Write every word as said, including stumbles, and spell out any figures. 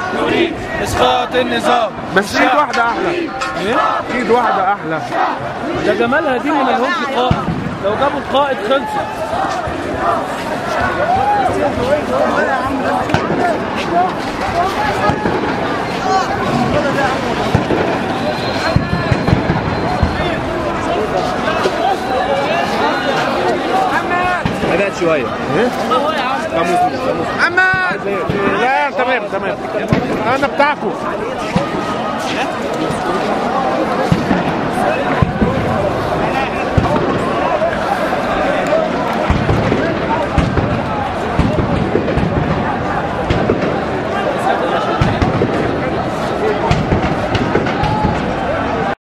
نريد اسقاط النظام. بس ايد واحده احلى. ايه؟ ايد واحده احلى. ده جمالها دي ما لهمش قائد، لو جابوا القائد خلصت. بدأت شوية. ايه؟ محمد محمد لا تمام تمام انا بتاعكم.